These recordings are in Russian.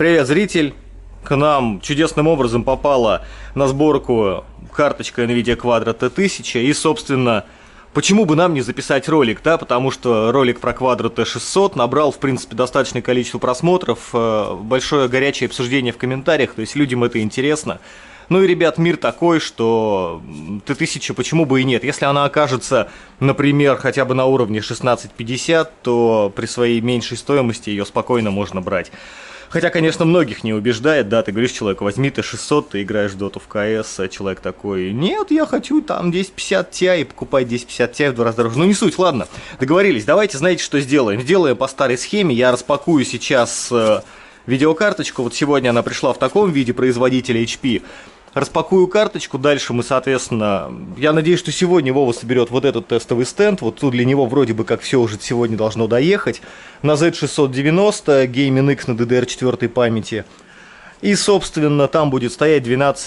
Привет, зритель! К нам чудесным образом попала на сборку карточка NVIDIA Quadro T1000. И, собственно, почему бы нам не записать ролик, да? Потому что ролик про Quadro T600 набрал, в принципе, достаточное количество просмотров, большое горячее обсуждение в комментариях, то есть людям это интересно. Ну и, ребят, мир такой, что T1000 почему бы и нет. Если она окажется, например, хотя бы на уровне 1650, то при своей меньшей стоимости ее спокойно можно брать. Хотя, конечно, многих не убеждает, да, ты говоришь человеку, возьми T600, ты играешь в доту в КС, а человек такой, нет, я хочу там 1050 Ti, покупать 1050 Ti в 2 раза дороже. Ну не суть, ладно, договорились, давайте, знаете, что сделаем? Сделаем по старой схеме, я распакую сейчас видеокарточку, вот сегодня она пришла в таком виде производителя HP. Распакую карточку, дальше мы, соответственно, я надеюсь, что сегодня Вова соберет вот этот тестовый стенд, вот тут для него вроде бы как все уже сегодня должно доехать, на Z690, Gaming X на DDR4 памяти, и, собственно, там будет стоять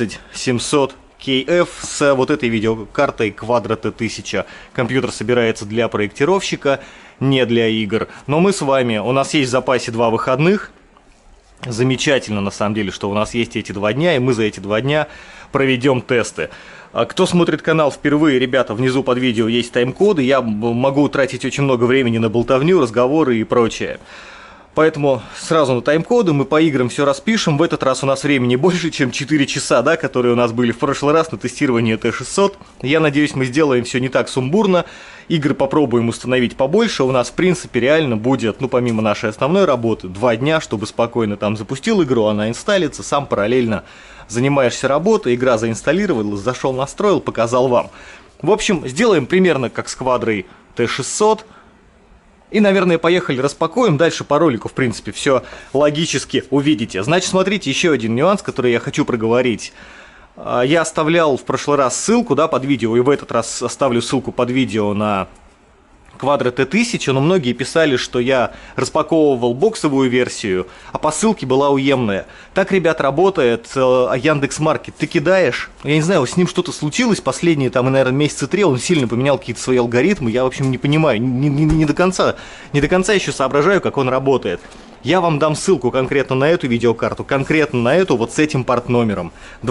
12700KF с вот этой видеокартой Quadro T1000. Компьютер собирается для проектировщика, не для игр, но мы с вами, у нас есть в запасе 2 выходных. Замечательно, на самом деле, что у нас есть эти 2 дня, и мы за эти 2 дня проведем тесты. Кто смотрит канал впервые, ребята, внизу под видео есть тайм-коды, я могу тратить очень много времени на болтовню, разговоры и прочее. Поэтому сразу на тайм-коды мы по играм все распишем. В этот раз у нас времени больше, чем 4 часа, да, которые у нас были в прошлый раз на тестирование T600. Я надеюсь, мы сделаем все не так сумбурно. Игры попробуем установить побольше. У нас, в принципе, реально будет, ну, помимо нашей основной работы, 2 дня, чтобы спокойно там запустил игру, она инсталлится, сам параллельно занимаешься работой, игра заинсталлировалась, зашел, настроил, показал вам. В общем, сделаем примерно как с Quadro T600. И, наверное, поехали, распакуем. Дальше по ролику, в принципе, все логически увидите. Значит, смотрите, еще один нюанс, который я хочу проговорить. Я оставлял в прошлый раз ссылку, да, под видео, и в этот раз оставлю ссылку под видео на Quadro T1000, но многие писали, что я распаковывал боксовую версию, а по ссылке была уемная. Так, ребят, работает Яндекс.Маркет. Ты кидаешь, я не знаю, с ним что-то случилось, последние, там, наверное, месяца 3, он сильно поменял какие-то свои алгоритмы, я, в общем, не понимаю, не до конца еще соображаю, как он работает. Я вам дам ссылку конкретно на эту видеокарту, конкретно на эту, вот с этим порт-номером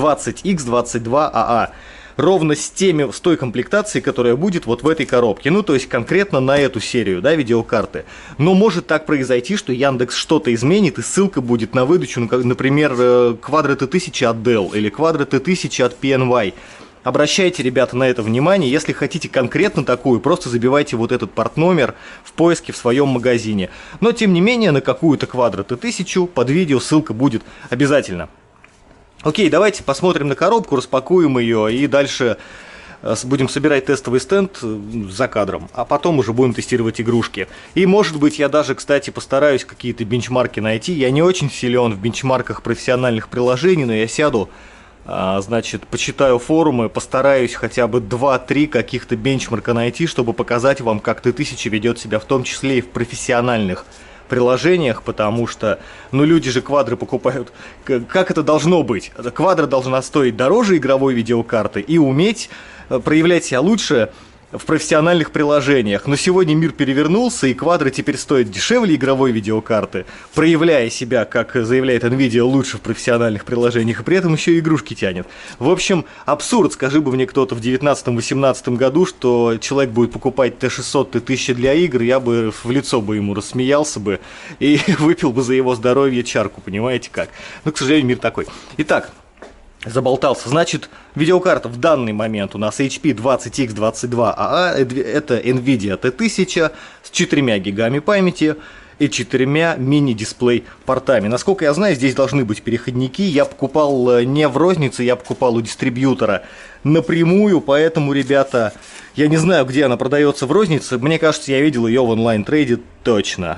20X22AA. Ровно с той комплектацией, которая будет вот в этой коробке. Ну, то есть конкретно на эту серию, да, видеокарты. Но может так произойти, что Яндекс что-то изменит, и ссылка будет на выдачу, ну, как, например, Quadro T1000 от Dell или Quadro T1000 от PNY. Обращайте, ребята, на это внимание. Если хотите конкретно такую, просто забивайте вот этот порт-номер в поиске в своем магазине. Но, тем не менее, на какую-то Quadro T1000 под видео ссылка будет обязательно. Окей, давайте посмотрим на коробку, распакуем ее и дальше будем собирать тестовый стенд за кадром, а потом уже будем тестировать игрушки. И, может быть, я даже, кстати, постараюсь какие-то бенчмарки найти. Я не очень силен в бенчмарках профессиональных приложений, но я сяду, значит, почитаю форумы, постараюсь хотя бы 2-3 каких-то бенчмарка найти, чтобы показать вам, как T1000 ведет себя, в том числе и в профессиональных приложениях, потому что, ну, люди же квадры покупают. Как это должно быть? Квадро должна стоить дороже игровой видеокарты и уметь проявлять себя лучше в профессиональных приложениях. Но сегодня мир перевернулся, и квадры теперь стоят дешевле игровой видеокарты, проявляя себя, как заявляет NVIDIA, лучше в профессиональных приложениях, и при этом еще и игрушки тянет. В общем, абсурд, скажи бы мне кто-то в 19-18 году, что человек будет покупать T600, T1000 для игр, я бы в лицо бы ему рассмеялся бы и выпил бы за его здоровье чарку, понимаете как? Но, к сожалению, мир такой. Итак, заболтался. Значит, видеокарта в данный момент у нас HP 20X22AA, это NVIDIA T1000 с 4 гигами памяти и 4 мини-дисплей портами. Насколько я знаю, здесь должны быть переходники. Я покупал не в рознице, я покупал у дистрибьютора напрямую, поэтому, ребята, я не знаю, где она продается в рознице. Мне кажется, я видел ее в онлайн-трейде точно.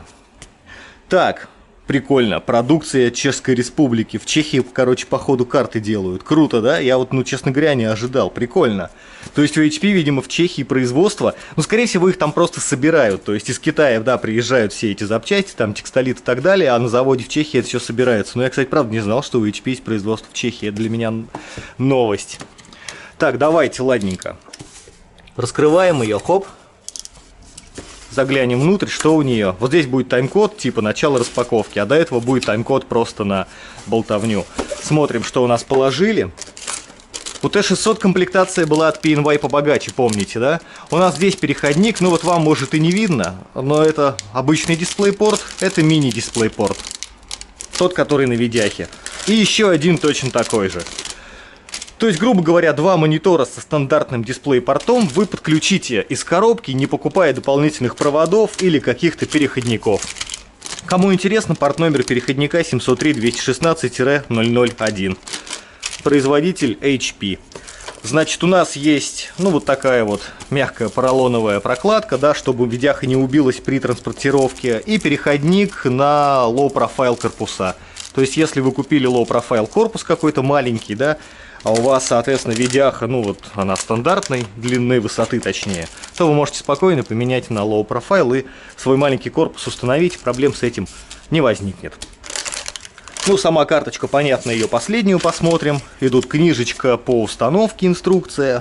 Так. Прикольно. Продукция Чешской Республики. В Чехии, короче, по ходу карты делают. Круто, да? Я вот, ну, честно говоря, не ожидал. Прикольно. То есть у HP, видимо, в Чехии производство, ну, скорее всего, их там просто собирают. То есть из Китая, да, приезжают все эти запчасти, там, текстолит и так далее, а на заводе в Чехии это все собирается. Но я, кстати, правда не знал, что у HP есть производство в Чехии. Это для меня новость. Так, давайте, ладненько. Раскрываем ее, хоп. Заглянем внутрь, что у нее. Вот здесь будет тайм-код, типа начало распаковки, а до этого будет тайм-код просто на болтовню. Смотрим, что у нас положили. У Т-600 комплектация была от PNY побогаче, помните, да? У нас здесь переходник, ну вот вам может и не видно, но это обычный дисплей-порт, это мини-дисплей-порт. Тот, который на видяхе. И еще один точно такой же. То есть, грубо говоря, два монитора со стандартным дисплей-портом вы подключите из коробки, не покупая дополнительных проводов или каких-то переходников. Кому интересно, порт номер переходника 703-216-001. Производитель HP. Значит, у нас есть, ну, вот такая вот мягкая поролоновая прокладка, да, чтобы видяха не убилась при транспортировке, и переходник на low-profile корпуса. То есть, если вы купили low-profile корпус какой-то маленький, да, а у вас, соответственно, видяха, ну, вот она стандартной длины, высоты точнее, то вы можете спокойно поменять на low-profile и свой маленький корпус установить, проблем с этим не возникнет. Ну, сама карточка, понятно, ее последнюю посмотрим. Идут книжечка по установке, инструкция.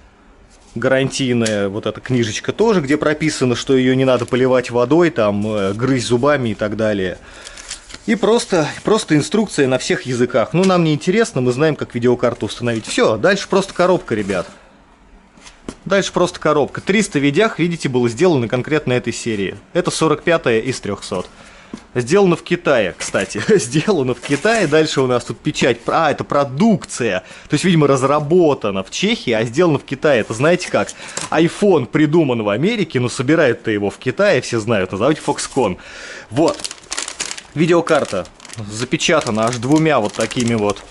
Гарантийная вот эта книжечка тоже, где прописано, что ее не надо поливать водой, там, грызть зубами и так далее. И просто инструкция на всех языках. Ну, нам не интересно, мы знаем, как видеокарту установить. Все, дальше просто коробка, ребят. Дальше просто коробка. 300 видях, видите, было сделано конкретно этой серии. Это 45-я из 300. Сделано в Китае, кстати. Сделано в Китае. Дальше у нас тут печать. А, это продукция. То есть, видимо, разработана в Чехии, а сделано в Китае. Это знаете как? iPhone придуман в Америке, но собирают-то его в Китае, все знают. Назовите Foxconn. Вот. Видеокарта запечатана аж двумя вот такими вот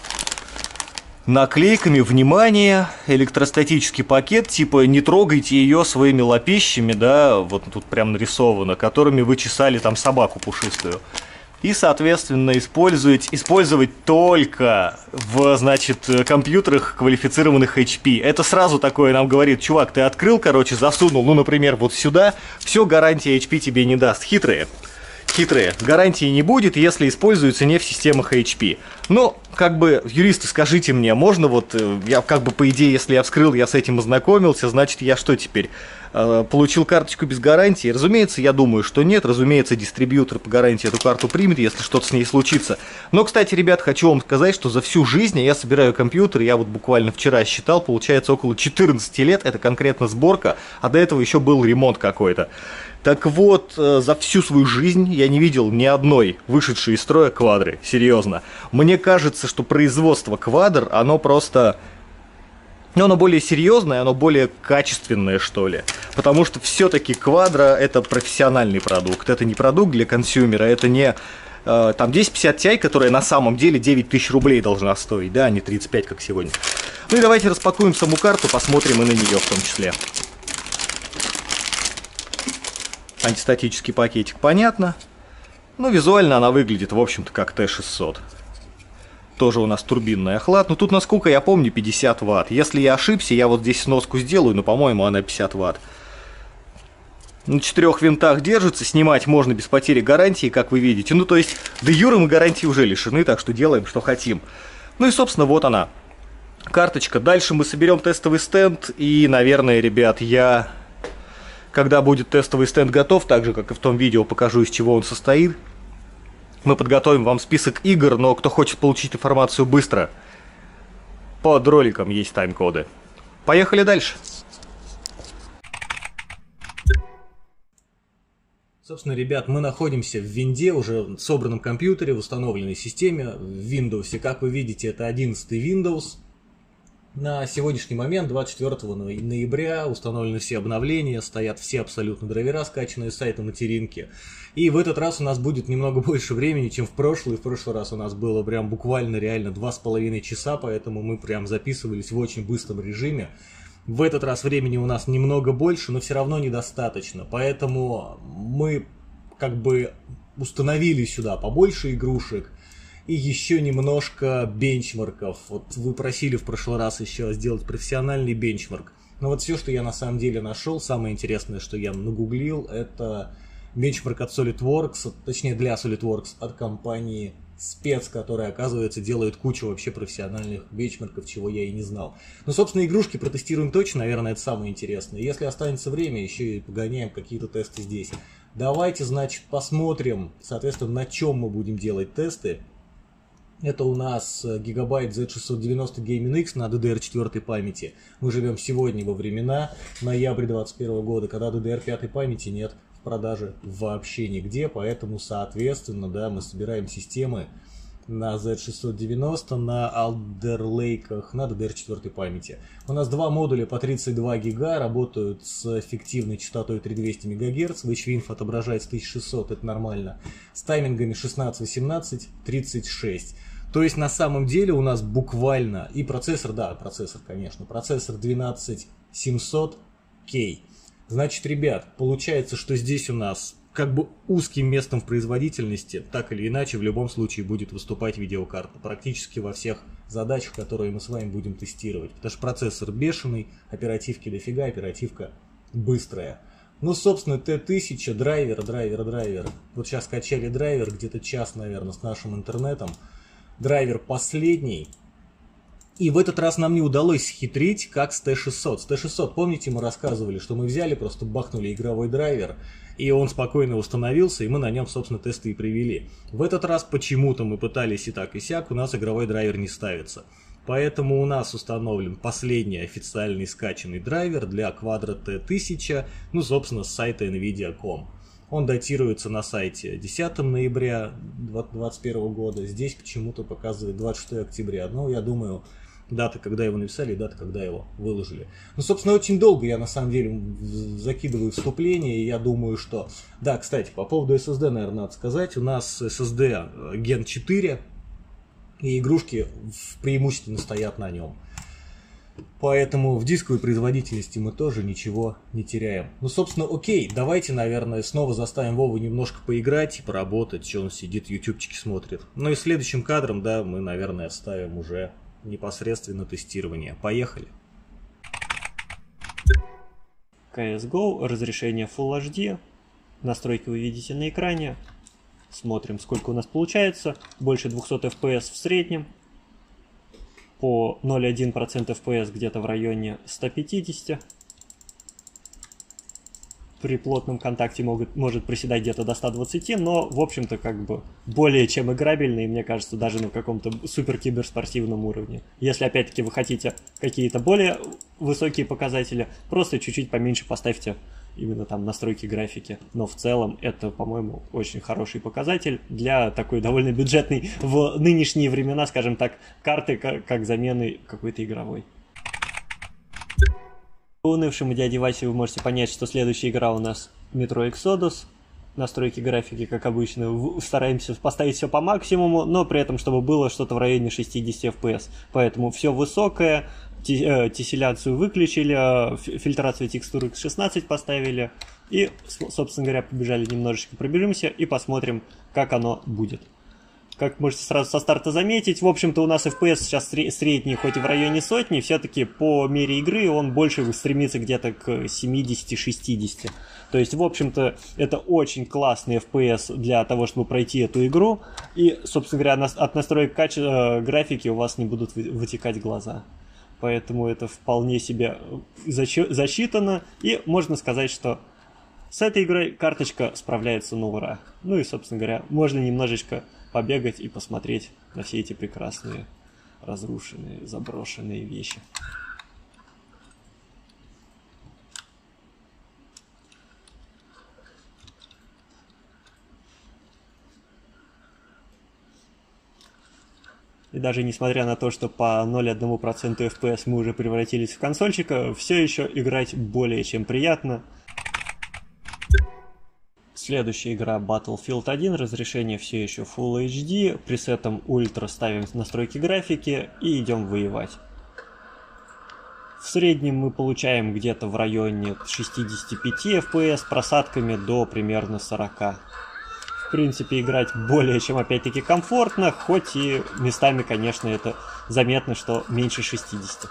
наклейками. Внимание, электростатический пакет, типа не трогайте ее своими лапищами, да, вот тут прям нарисовано, которыми вы чесали там собаку пушистую. И, соответственно, использовать только в, значит, компьютерах квалифицированных HP. Это сразу такое нам говорит: чувак, ты открыл, короче, засунул, ну, например, вот сюда, все, гарантия HP тебе не даст. Хитрые. Гарантии не будет, если используется не в системах HP. Но, как бы, юристы, скажите мне, можно вот, я как бы, по идее, если я вскрыл, я с этим ознакомился, значит, я что теперь? Получил карточку без гарантии? Разумеется, я думаю, что нет. Разумеется, дистрибьютор по гарантии эту карту примет, если что-то с ней случится. Но, кстати, ребят, хочу вам сказать, что за всю жизнь я собираю компьютер, я вот буквально вчера считал, получается около 14 лет, это конкретно сборка, а до этого еще был ремонт какой-то. Так вот, за всю свою жизнь я не видел ни одной вышедшей из строя квадры, серьезно. Мне кажется, что производство квадр, оно просто... Но оно более серьезное, оно более качественное, что ли. Потому что все-таки квадро это профессиональный продукт. Это не продукт для консюмера, это не там 1050 Ti, которая на самом деле 9000 рублей должна стоить, да, а не 35, как сегодня. Ну и давайте распакуем саму карту, посмотрим и на нее в том числе. Антистатический пакетик, понятно. Ну, визуально она выглядит, в общем-то, как Т-600. Тоже у нас турбинный охлад. Но тут, насколько я помню, 50 Вт. Если я ошибся, я вот здесь сноску сделаю, но, по-моему, она 50 Вт. На 4 винтах держится, снимать можно без потери гарантии, как вы видите. Ну, то есть, де юре мы гарантии уже лишены, так что делаем, что хотим. Ну и, собственно, вот она. Карточка. Дальше мы соберем тестовый стенд. И, наверное, ребят, когда будет тестовый стенд готов, так же, как и в том видео, покажу, из чего он состоит. Мы подготовим вам список игр, но кто хочет получить информацию быстро, под роликом есть тайм-коды. Поехали дальше. Собственно, ребят, мы находимся в винде, уже в собранном компьютере, в установленной системе, в Windows. Как вы видите, это 11 Windows. На сегодняшний момент, 24 ноября, установлены все обновления, стоят все абсолютно драйвера, скачанные с сайта материнки. И в этот раз у нас будет немного больше времени, чем в прошлый. В прошлый раз у нас было прям буквально реально 2,5 часа, поэтому мы прям записывались в очень быстром режиме. В этот раз времени у нас немного больше, но все равно недостаточно. Поэтому мы как бы установили сюда побольше игрушек. И еще немножко бенчмарков. Вот вы просили в прошлый раз еще сделать профессиональный бенчмарк. Но вот все, что я на самом деле нашел, самое интересное, что я нагуглил, это бенчмарк от SolidWorks, точнее для SolidWorks от компании спец, который, оказывается, делает кучу вообще профессиональных бенчмарков, чего я и не знал. Ну, собственно, игрушки протестируем точно, наверное, это самое интересное. Если останется время, еще и погоняем какие-то тесты здесь. Давайте, значит, посмотрим, соответственно, на чем мы будем делать тесты. Это у нас Gigabyte Z690 Gaming X на DDR4 памяти. Мы живем сегодня во времена, ноябрь 2021 года, когда DDR5 памяти нет в продаже вообще нигде, поэтому, соответственно, да, мы собираем системы на Z690, на Alder Lake, на DDR4 памяти. У нас два модуля по 32 гига, работают с эффективной частотой 3200 МГц, VHWinF отображает с 1600, это нормально, с таймингами 16, 18, 36. То есть на самом деле у нас буквально и процессор, да, процессор, конечно, процессор 12700K. Значит, ребят, получается, что здесь у нас как бы узким местом в производительности, так или иначе, в любом случае будет выступать видеокарта. Практически во всех задачах, которые мы с вами будем тестировать. Потому что процессор бешеный, оперативки дофига, оперативка быстрая. Ну, собственно, T1000, драйвер. Вот сейчас скачали драйвер, где-то час, наверное, с нашим интернетом. Драйвер последний. И в этот раз нам не удалось схитрить, как с T600. С T600, помните, мы рассказывали, что мы взяли, просто бахнули игровой драйвер, и он спокойно установился, и мы на нем, собственно, тесты и привели. В этот раз почему-то мы пытались и так, и сяк, у нас игровой драйвер не ставится. Поэтому у нас установлен последний официальный скачанный драйвер для Quadro T1000, ну, собственно, с сайта nvidia.com. Он датируется на сайте 10 ноября 2021 года. Здесь почему-то показывает 26 октября. Но я думаю, дата, когда его написали, и дата, когда его выложили. Ну, собственно, очень долго я, на самом деле, закидываю вступление, и я думаю, что... Да, кстати, по поводу SSD, наверное, надо сказать. У нас SSD Gen 4, и игрушки преимущественно стоят на нем. Поэтому в дисковой производительности мы тоже ничего не теряем. Ну, собственно, окей, давайте, наверное, снова заставим Вову немножко поиграть и поработать, что он сидит, ютубчики смотрит. Ну и следующим кадром, да, мы, наверное, оставим уже непосредственно тестирование. Поехали. CSGO, разрешение Full HD, настройки вы видите на экране. Смотрим, сколько у нас получается, больше 200 FPS в среднем. По 0,1% FPS где-то в районе 150. При плотном контакте может приседать где-то до 120, но, в общем-то, как бы более чем играбельный, мне кажется, даже на каком-то супер-киберспортивном уровне. Если, опять-таки, вы хотите какие-то более высокие показатели, просто чуть-чуть поменьше поставьте именно там настройки графики. Но в целом это, по-моему, очень хороший показатель для такой довольно бюджетной в нынешние времена, скажем так, карты как замены какой-то игровой. По унывшему дяде Васе вы можете понять, что следующая игра у нас Metro Exodus. Настройки графики, как обычно, стараемся поставить все по максимуму, но при этом, чтобы было что-то в районе 60 FPS. Поэтому все высокое, тесселяцию выключили, фильтрацию текстуры X16 поставили. И, собственно говоря, побежали немножечко, пробежимся и посмотрим, как оно будет. Как можете сразу со старта заметить, в общем-то у нас FPS сейчас средний, хоть и в районе сотни, все-таки по мере игры он больше стремится где-то к 70-60. То есть, в общем-то, это очень классный FPS для того, чтобы пройти эту игру. И, собственно говоря, от настроек графики у вас не будут вытекать глаза. Поэтому это вполне себе засчитано. И можно сказать, что с этой игрой карточка справляется на ура. Ну и, собственно говоря, можно немножечко побегать и посмотреть на все эти прекрасные, разрушенные, заброшенные вещи. И даже несмотря на то, что по 0,1% FPS мы уже превратились в консольчика, все еще играть более чем приятно. Следующая игра Battlefield 1, разрешение все еще Full HD, пресетом Ultra ставим настройки графики и идем воевать. В среднем мы получаем где-то в районе 65 FPS, с просадками до примерно 40. В принципе, играть более чем, опять-таки, комфортно, хоть и местами, конечно, это заметно, что меньше 60.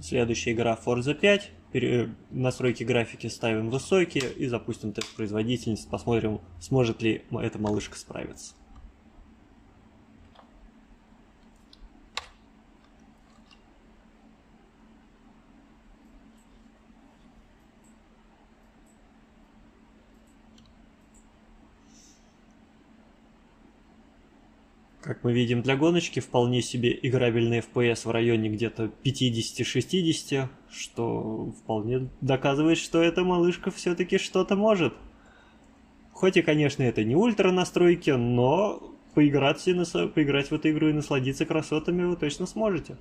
Следующая игра Forza 5. Настройки графики ставим высокие и запустим тест производительности. Посмотрим, сможет ли эта малышка справиться. Как мы видим, для гоночки вполне себе играбельный FPS в районе где-то 50-60, что вполне доказывает, что эта малышка все-таки что-то может. Хоть и, конечно, это не ультра настройки, но поиграть в эту игру и насладиться красотами вы точно сможете.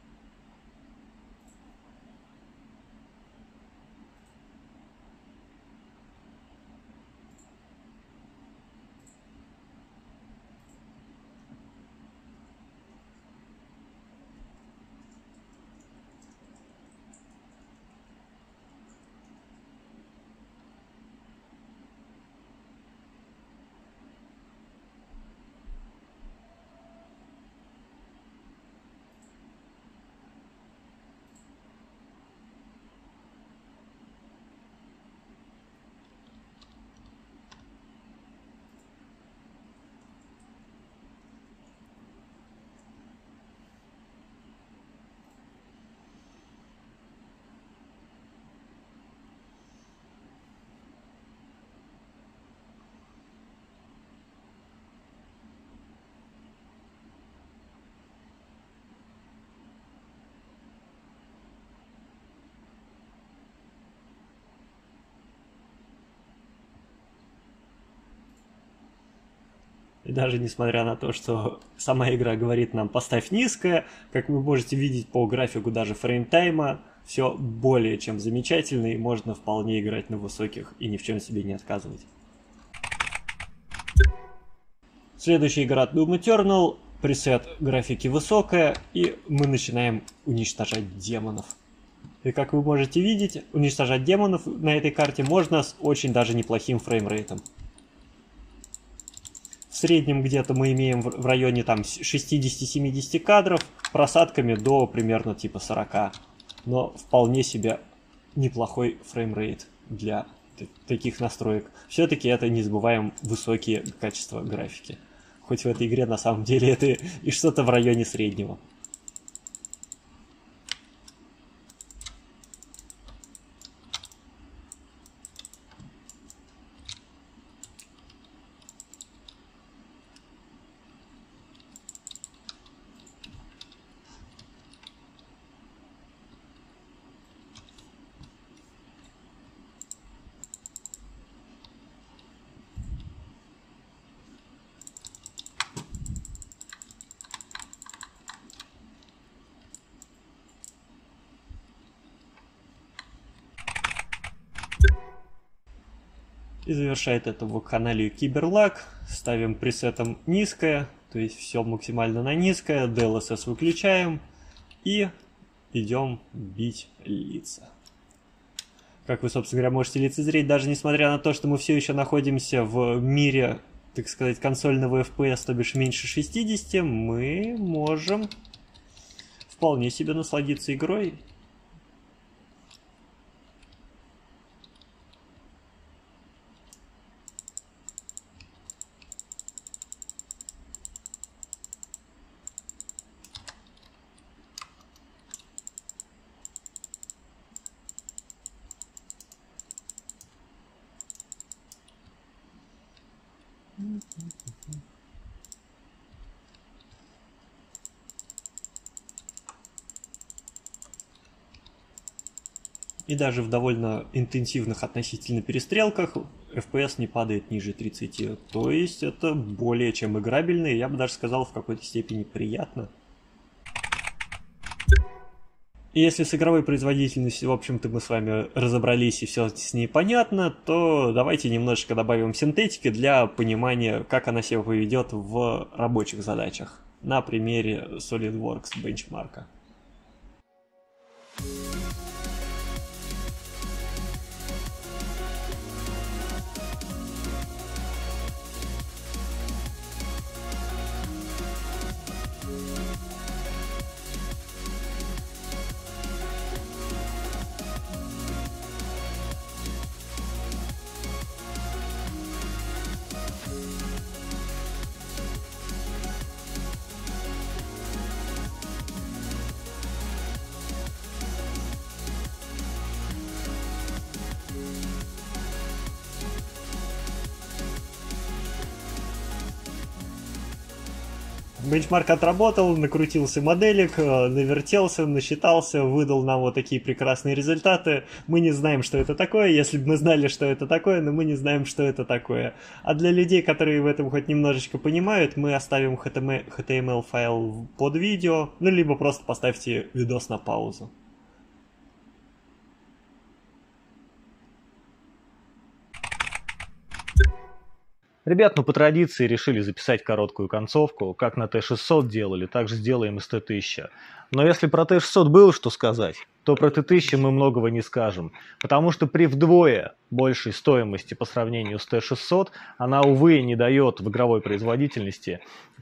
И даже несмотря на то, что сама игра говорит нам «поставь низкое», как вы можете видеть по графику даже фреймтайма, все более чем замечательно, и можно вполне играть на высоких и ни в чем себе не отказывать. Следующая игра Doom Eternal, пресет графики высокая, и мы начинаем уничтожать демонов. И как вы можете видеть, уничтожать демонов на этой карте можно с очень даже неплохим фреймрейтом. В среднем где-то мы имеем в районе там 60-70 кадров, просадками до примерно типа 40. Но вполне себе неплохой фреймрейт для таких настроек. Все-таки это, не забываем, высокие качества графики. Хоть в этой игре на самом деле это и что-то в районе среднего. И завершает эту вакханалию Киберлак. Ставим пресетом низкое, то есть все максимально на низкое. DLSS выключаем и идем бить лица. Как вы, собственно говоря, можете лицезреть, даже несмотря на то, что мы все еще находимся в мире, так сказать, консольного FPS, то бишь меньше 60, мы можем вполне себе насладиться игрой. И даже в довольно интенсивных относительно перестрелках FPS не падает ниже 30. То есть это более чем играбельно, и я бы даже сказал, в какой-то степени приятно. И если с игровой производительностью, в общем-то, мы с вами разобрались и все с ней понятно, то давайте немножечко добавим синтетики для понимания, как она себя поведет в рабочих задачах. На примере SolidWorks бенчмарка. Бенчмарк отработал, накрутился моделек, навертелся, насчитался, выдал нам вот такие прекрасные результаты. Мы не знаем, что это такое. Если бы мы знали, что это такое, но мы не знаем, что это такое. А для людей, которые в этом хоть немножечко понимают, мы оставим HTML файл под видео, ну либо просто поставьте видос на паузу. Ребят, ну по традиции решили записать короткую концовку, как на Т600 делали, так же сделаем и с Т1000. Но если про Т600 было что сказать, то про Т1000 мы многого не скажем, потому что при вдвое большей стоимости по сравнению с Т600, она, увы, не дает в игровой производительность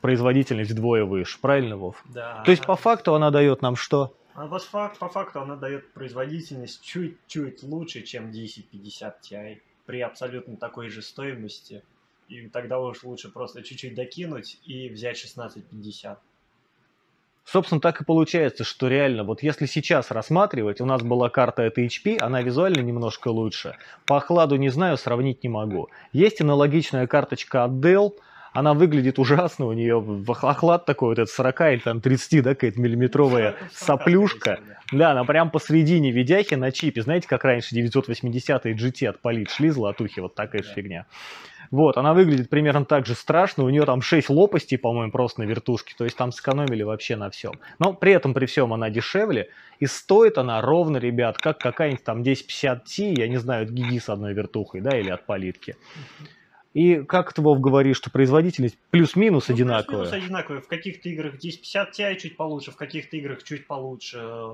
вдвое выше, правильно, Вов? Да. То есть по факту она дает нам что? А вот по факту она дает производительность чуть-чуть лучше, чем 1050 Ti при абсолютно такой же стоимости. И тогда уж лучше просто чуть-чуть докинуть и взять 1650. Собственно, так и получается, что реально, вот если сейчас рассматривать, у нас была карта от HP, она визуально немножко лучше. По охладу не знаю, сравнить не могу. Есть аналогичная карточка от Dell, она выглядит ужасно, у нее охлад такой, вот этот 40 или там 30, да, какая-то миллиметровая соплюшка. Да, она прям посредине видяхи на чипе. Знаете, как раньше 980-е GT от Polit шли, золотухи, вот такая же фигня. Вот, она выглядит примерно так же страшно, у нее там 6 лопастей, по-моему, просто на вертушке, то есть там сэкономили вообще на всем. Но при этом, при всем, она дешевле, и стоит она ровно, ребят, как какая-нибудь там 1050 Ti, я не знаю, от Гиги с одной вертухой, да, или от Политки. И как ты, Вов, говоришь, что производительность плюс-минус одинаковая? Плюс-минус одинаковая. В каких-то играх 1050 Ti чуть получше, в каких-то играх чуть получше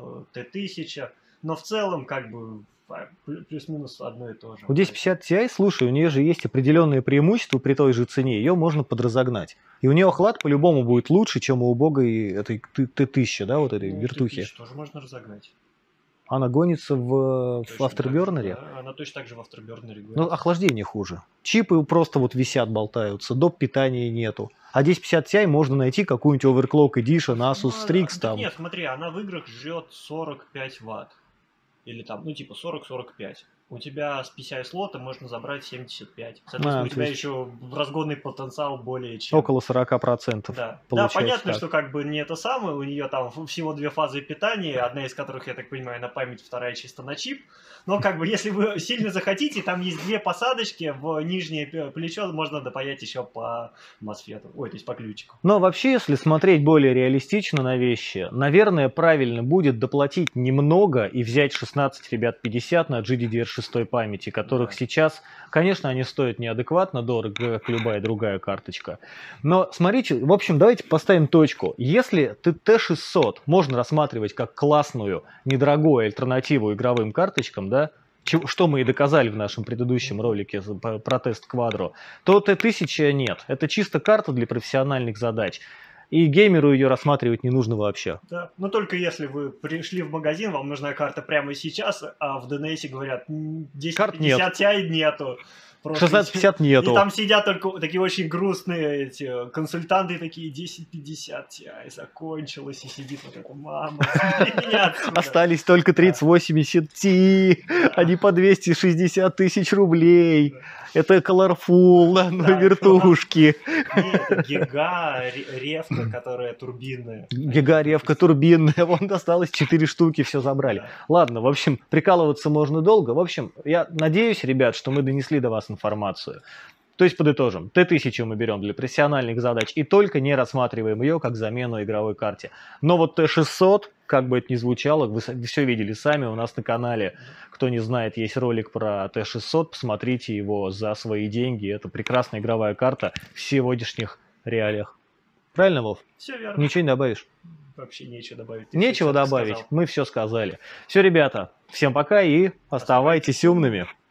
Т1000, но в целом, как бы, плюс-минус одно и то же. У 1050 Ti, слушай, у нее же есть определенные преимущества при той же цене, ее можно подразогнать. И у нее охлад по-любому будет лучше, чем у убогой этой Т1000, да, вот этой вертухи. Т1000 тоже можно разогнать. Она гонится в Afterburner? Да, она точно так же в Afterburner гонится. Но охлаждение хуже. Чипы просто вот висят, болтаются, доп. Питания нету. А 1050 Ti можно найти какую-нибудь Overclock Edition, Asus Strix там. Нет, смотри, она в играх жрет 45 ватт. Или там, ну типа 40-45. У тебя с PCI-слота можно забрать 75. Соответственно, у тебя еще разгонный потенциал более чем... Около 40%. Да, да, понятно, что как бы не это самое. У нее там всего 2 фазы питания, одна из которых, я так понимаю, на память, вторая чисто на чип. Но как бы, если вы сильно захотите, там есть 2 посадочки в нижнее плечо, можно допаять еще по мосфету. Ой, то есть по ключику. Но вообще, если смотреть более реалистично на вещи, наверное, правильно будет доплатить немного и взять 16, ребят, 50 на GDDR6 памяти, которых сейчас, конечно, они стоят неадекватно дорого, как любая другая карточка. Но смотрите, в общем, давайте поставим точку. Если Т600 можно рассматривать как классную, недорогую альтернативу игровым карточкам, да, что мы и доказали в нашем предыдущем ролике про тест Quadro, то Т1000 нет. Это чисто карта для профессиональных задач. И геймеру ее рассматривать не нужно вообще. Да, но только если вы пришли в магазин, вам нужна карта прямо сейчас, а в DNS говорят, 1050 Ti нету. 650 нету. И там сидят только такие очень грустные эти консультанты, такие 1050 Ti закончилось, и сидит вот эта мама. Остались только 3080 Ti, они по 260 тысяч рублей. Это Colorful на одной вертушке. Это Гига Ревка, которая турбинная. Гига Ревка турбинная, вон досталось 4 штуки, все забрали. Ладно, в общем, прикалываться можно долго. В общем, я надеюсь, ребят, что мы донесли до вас информацию. То есть, подытожим, Т1000 мы берем для профессиональных задач и только не рассматриваем ее как замену игровой карте. Но вот Т600, как бы это ни звучало, вы все видели сами у нас на канале. Кто не знает, есть ролик про Т600, посмотрите его за свои деньги. Это прекрасная игровая карта в сегодняшних реалиях. Правильно, Вов? Все верно. Ничего не добавишь? Вообще нечего добавить. Нечего добавить, мы все сказали. Все, ребята, всем пока и оставайтесь умными.